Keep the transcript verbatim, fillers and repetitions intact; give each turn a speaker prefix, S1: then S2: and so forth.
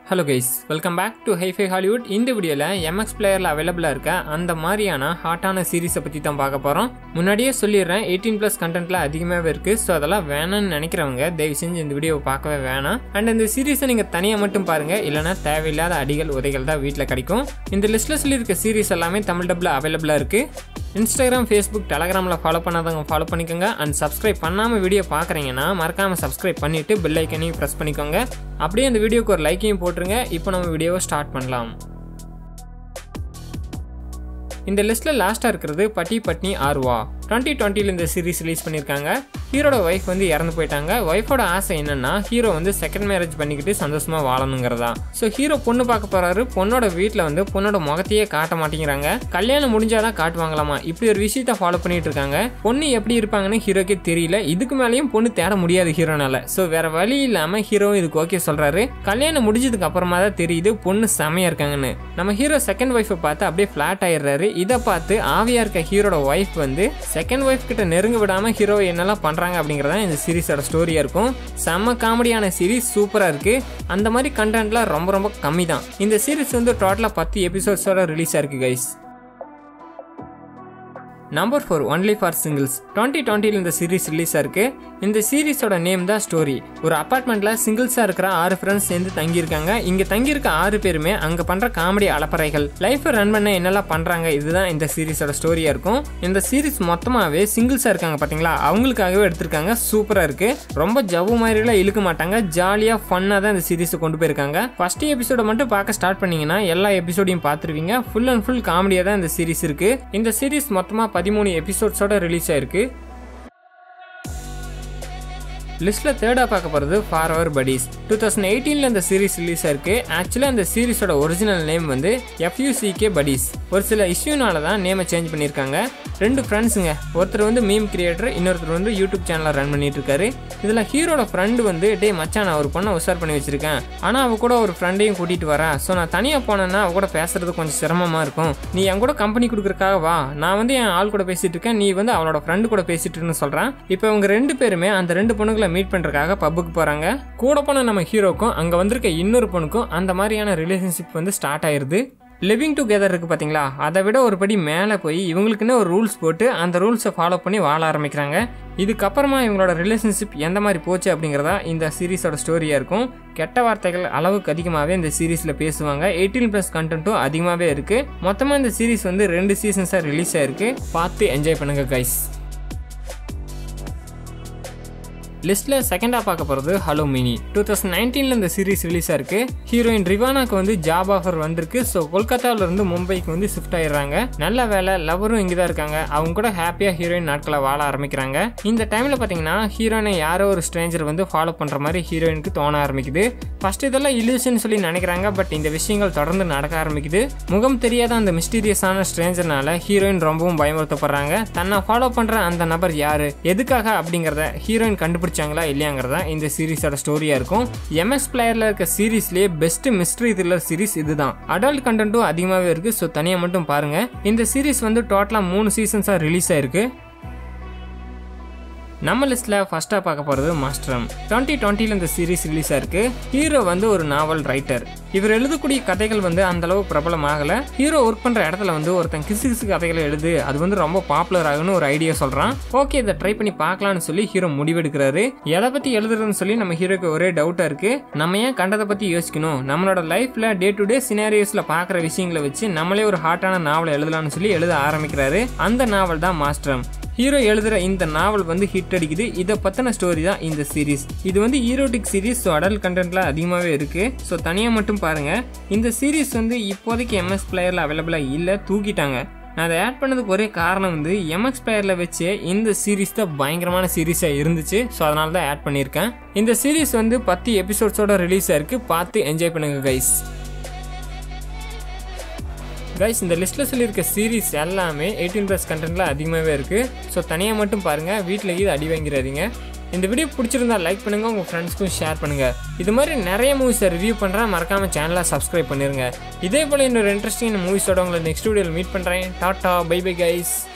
S1: Hello guys, welcome back to Hifihollywood. இந்த வீடியோல M X பிளேயர்ல அவைலபிளா இருக்க அந்த மாதிரியான ஹாட்டான சீரிஸை பத்தி தான் பார்க்க போறோம். முன்னாடியே சொல்லிடுறேன் eighteen plus கண்டென்ட்ல அதிகமாவே இருக்கு. சோ அதெல்லாம் வேணும்னு நினைக்கிறவங்க தயவு செஞ்சு இந்த வீடியோவை பார்க்கவே வேணாம். அண்ட் இந்த சீரிஸை நீங்க தனியா மட்டும் பாருங்க, இல்லனா தேவையில்லாத அடிகள் உதைகள் தான் வீட்ல கிடைக்கும். இந்த லிஸ்ட்ல சொல்லி இருக்க சீரிஸ் எல்லாமே தமிழ்டப்ல அவைலபிளா இருக்கு. Instagram, Facebook, Telegramல ஃபாலோ பண்ணாதவங்க ஃபாலோ பண்ணிக்கோங்க. அண்ட் சப்ஸ்கிரைப் பண்ணாம வீடியோ பார்க்குறீங்கன்னா மறக்காம சப்ஸ்கிரைப் பண்ணிட்டு பெல் ஐக்கனையும் ப்ரெஸ் பண்ணிக்கோங்க. அப்படியே இந்த வீடியோக்கு ஒரு லைக்கையும் போட்டுருங்க. இப்போ நம்ம வீடியோவை ஸ்டார்ட் பண்ணலாம். இந்த லிஸ்ட்ல லாஸ்டா இருக்கிறது பட்டி பட்னி ஆர்வா. twenty twenty ல இந்த சீரிஸ் ரிலீஸ் பண்ணிருக்காங்க. ஹீரோட வைஃப் வந்து இறந்து போயிட்டாங்க. வைஃபோட ஆசை என்னன்னா ஹீரோ வந்து செகண்ட் மேரேஜ் பண்ணிக்கிட்டு சந்தோஷமா வாழணுங்கிறதா. ஸோ ஹீரோ பொண்ணு பார்க்க போறாரு. பொண்ணோட வீட்டில் வந்து பொண்ணோட முகத்தையே காட்ட மாட்டேங்கிறாங்க. கல்யாணம் முடிஞ்சாதான் காட்டுவாங்களாமா. இப்படி ஒரு விஷயத்த ஃபாலோ பண்ணிட்டு இருக்காங்க. பொண்ணு எப்படி இருப்பாங்கன்னு ஹீரோக்கே தெரியல. இதுக்கு மேலேயும் பொண்ணு தேட முடியாது ஹீரோனால. ஸோ வேற வழி இல்லாம ஹீரோ இதுக்கு ஓகே சொல்றாரு. கல்யாணம் முடிஞ்சதுக்கு அப்புறமா தான் தெரியுது பொண்ணு செமையா இருக்காங்கன்னு. நம்ம ஹீரோ செகண்ட் ஒய்ஃபை பார்த்து அப்படியே ஃபிளாட் ஆயிடுறாரு. இதை பார்த்து ஆவியா இருக்க ஹீரோட ஒய்ஃப் வந்து செகண்ட் ஒய்ஃப் கிட்ட நெருங்க விடாம ஹீரோ என்னெல்லாம் பண்றாங்க அப்படிங்கறத இந்த சீரிஸோட ஸ்டோரியா இருக்கும். செம்ம காமெடியான சீரிஸ், சூப்பரா இருக்கு. அந்த மாதிரி கண்டென்ட்லாம் ரொம்ப ரொம்ப கம்மி தான். இந்த சீரிஸ் வந்து டோட்டலா பத்து எபிசோட்ஸோட ரிலீஸ் ஆயிருக்கு guys. Number four only for singles. Twenty டுவெண்ட்டில இந்த சீரிஸ் ரிலீஸ் ஆயிருக்கு. இந்த சீரிஸோட நேம் தான் ஸ்டோரி. ஒரு அபார்ட்மெண்ட்ல சிங்கிள்ஸா இருக்கிற ஆறு ஃப்ரெண்ட்ஸ் சேர்ந்து தங்கியிருக்காங்க. இங்க தங்கியிருக்க ஆறு பேருமே அங்க பண்ற காமெடி அலப்பறைகள், லைஃப் ரன் பண்ண என்னெல்லாம் பண்றாங்க, இதுதான் இந்த சீரிஸோட ஸ்டோரியா இருக்கும். இந்த சீரிஸ் மொத்தமாவே சிங்கிள்ஸா இருக்காங்க பாத்தீங்களா, அவங்களுக்காகவே எடுத்திருக்காங்க. சூப்பரா இருக்கு. ரொம்ப ஜவ்வு மாதிரி எல்லாம் இழுக்க மாட்டாங்க. ஜாலியா ஃபன்னா தான் இந்த சீரிஸை கொண்டு போயிருக்காங்க. ஃபர்ஸ்ட் எபிசோட மட்டும் பார்க்க ஸ்டார்ட் பண்ணீங்கன்னா எல்லா எபிசோடையும் பார்த்துருவீங்க. ஃபுல் அண்ட் ஃபுல் காமெடியா தான் இந்த சீரிஸ் இருக்கு. இந்த சீரிஸ் மொத்தமா பதிமூணு எபிசோட்ஸோட ரிலீஸ் ஆயிருக்கு. லிஸ்ட்ல தேர்டா பார்க்க போறது for our buddies. Two thousand எயிட்டீன்ல இந்த சீரிஸ் ரிலீஸ் ஆயிருக்கு. ஆக்சுவலா இந்த சீரிஸோட ஒரிஜினல் நேம் வந்து F U C K buddies. ஒரு சில இஷ்யூனால தான் நேமை சேஞ்ச் பண்ணியிருக்காங்க. ரெண்டு ஃப்ரெண்ட்ஸுங்க, ஒருத்தர் வந்து மீம் கிரியேட்டர், இன்னொருத்தர் வந்து யூடியூப் சேனலை ரன் பண்ணிட்டு இருக்காரு. இதுல ஹீரோட ஃப்ரெண்டு வந்து டே மச்சான் நான் ஒரு பொண்ணை உஷார் பண்ணி வச்சிருக்கேன், ஆனா அவ கூட ஒரு ஃப்ரெண்டையும் கூட்டிட்டு வரேன். ஸோ நான் தனியா போனேன்னா அவ கூட பேசுறது கொஞ்சம் சிரமமா இருக்கும். நீ என் கூட கம்பெனி கொடுக்குறக்காக வா, நான் வந்து என் ஆள் கூட பேசிட்டு இருக்கேன், நீ வந்து அவளோட ஃப்ரெண்டு கூட பேசிட்டு இருக்குன்னு சொல்றான். இப்போ அவங்க ரெண்டு பேருமே அந்த ரெண்டு பொண்ணுங்களை மீட் பண்றதுக்காக பப்புக்கு போறாங்க. கூட போன நம்ம ஹீரோக்கும் அங்க வந்திருக்க இன்னொரு பொண்ணுக்கும் அந்த மாதிரியான ரிலேஷன்ஷிப் வந்து ஸ்டார்ட் ஆயிருது. லிவிங் டுகெதர் இருக்கு பாத்தீங்களா, அதை விட ஒரு படி மேலே போய் இவங்களுக்குன்னு ஒரு ரூல்ஸ் போட்டு அந்த ரூல்ஸை ஃபாலோ பண்ணி வாழ ஆரம்பிக்கிறாங்க. இதுக்கப்புறமா இவங்களோட ரிலேஷன்ஷிப் எந்த மாதிரி போச்சு அப்படிங்கிறதா இந்த சீரிஸோட ஸ்டோரியா இருக்கும். கெட்ட வார்த்தைகள் அளவுக்கு அதிகமாகவே இந்த சீரீஸ்ல பேசுவாங்க. எயிட்டீன் பிளஸ் கண்டென்ட்டும் அதிகமாகவே இருக்கு. மொத்தமாக இந்த சீரீஸ் வந்து ரெண்டு சீசன்ஸா ரிலீஸ் ஆயிருக்கு. பார்த்து என்ஜாய் பண்ணுங்க கைஸ். லிஸ்ட்ல செகண்டா பார்க்க போறது ஹலோ மினி. டூ தௌசண்ட் நைன்டீன்ல இந்த சீரிஸ் ரிலீஸ் ஆயிருக்கு. ஹீரோயின் ரிவானாக்கு வந்து ஜாப் ஆஃபர் வந்திருக்கு. ஸோ கொல்கத்தாவில இருந்து மும்பைக்கு வந்து ஷிஃப்ட் ஆயிடுறாங்க. நல்ல வேலை, லவரும் இங்கதான் இருக்காங்க. அவங்க கூட ஹாப்பியா ஹீரோயின் நாட்களை வாழ ஆரம்பிக்கிறாங்க. இந்த டைம்ல பாத்தீங்கன்னா ஹீரோயினை யாரோ ஒரு ஸ்ட்ரேஞ்சர் வந்து ஃபாலோ பண்ற மாதிரி ஹீரோயினுக்கு தோண ஆரம்பிக்குது. ஃபர்ஸ்ட் இதெல்லாம் இல்யூஷன் சொல்லி நினைக்கிறாங்க. பட் இந்த விஷயங்கள் தொடர்ந்து நடக்க ஆரம்பிக்குது. முகம் தெரியாத அந்த மிஸ்டீரியஸான ஸ்ட்ரேஞ்சர்னால ஹீரோயின் ரொம்பவும் பயமுறுத்தப்படுறாங்க. தன்னை ஃபாலோ பண்ற அந்த நபர் யாரு, எதுக்காக அப்படிங்கறத ஹீரோயின் கண்டுபிடிச்சு இல்லையாங்கிறதா இந்த சீரிஸோட ஸ்டோரியா இருக்கும். M X பிளேயர்ல இருக்க சீரிஸ்லயே பெஸ்ட் மிஸ்டரி த்ரில்லர் சீரிஸ் இதுதான். அடல்ட் கண்டென்ட்டும் அதிகமாவே இருக்கு. சோ தனியா மட்டும் பாருங்க. இந்த சீரிஸ் வந்து டோட்டலா மூணு சீசன்ஸா ரிலீஸ் ஆயிருக்கு. நம்ம லிஸ்ட்ல ஃபர்ஸ்டா பார்க்க போறது மாஸ்டரம். டுவெண்ட்டி டுவெண்ட்டில இந்த சீரிஸ் ரிலீஸ் ஆயிருக்கு. ஹீரோ வந்து ஒரு நாவல் ரைட்டர். இவர் எழுதக்கூடிய கதைகள் வந்து அந்த அளவு பிரபலம் ஆகல. ஹீரோ ஒர்க் பண்ற இடத்துல வந்து ஒருத்தன் கிசு கிசு கதைகளை எழுது, அது வந்து ரொம்ப பாப்புலர் ஆகுன்னு ஒரு ஐடியா சொல்றான். ஓகே இதை ட்ரை பண்ணி பார்க்கலாம்னு சொல்லி ஹீரோ முடிவெடுக்கிறாரு. எதை பத்தி எழுதுறதுன்னு சொல்லி நம்ம ஹீரோக்கு ஒரே டவுட்டா இருக்கு. நம்ம ஏன் கண்டதை பத்தி யோசிக்கணும், நம்மளோட லைஃப்ல டே டு டே சினாரியோஸ்ல பாக்குற விஷயங்களை வச்சு நம்மளே ஒரு ஹாட்டான நாவலை எழுதலாம்னு சொல்லி எழுத ஆரம்பிக்கிறாரு. அந்த நாவல் தான் மாஸ்டரம். ஹீரோ எழுதுற இந்த நாவல் வந்து ஹிட் அடிக்குது. இதை பத்தின ஸ்டோரி தான் இந்த சீரிஸ். இது வந்து ஈரோட்டிக் சீரிஸ். ஸோ அடல்ட் கண்டென்ட்ல அதிகமாகவே இருக்கு. ஸோ தனியாக மட்டும் பாருங்க. இந்த சீரிஸ் வந்து இப்போதைக்கு M X பிளேயர்ல அவைலபிளா இல்லை, தூக்கிட்டாங்க. நான் அதை ஆட் பண்ணதுக்கு ஒரே காரணம் வந்து M X பிளேயர்ல வச்சு இந்த சீரிஸ் தான் பயங்கரமான சீரிஸா இருந்துச்சு. ஸோ அதனால தான் ஆட் பண்ணியிருக்கேன். இந்த சீரிஸ் வந்து பத்து எபிசோட்ஸோட ரிலீஸ் ஆயிருக்கு. பார்த்து என்ஜாய் பண்ணுங்க கைஸ். கைஸ் இந்த லிஸ்ட்ல சொல்லியிருக்க சீரிஸ் எல்லாமே எயிட்டீன் பிளஸ் கண்டென்ட்ல அதிகமாகவே இருக்கு. ஸோ தனியாக மட்டும் பாருங்க, வீட்டில் இது அடி வாங்கிறாதீங்க. இந்த வீடியோ பிடிச்சிருந்தா லைக் பண்ணுங்க, உங்க ஃப்ரெண்ட்ஸ்க்கும் ஷேர் பண்ணுங்க. இது மாதிரி நிறைய மூவிஸை ரிவ்யூ பண்றேன், மறக்காம சேனலை சப்ஸ்கிரைப் பண்ணிருங்க. இதே போல இன்னொரு இன்ட்ரெஸ்டிங் மூவிஸோட உங்களை நெக்ஸ்ட் வீடியோவில் மீட் பண்றேன். Tata, bye bye guys.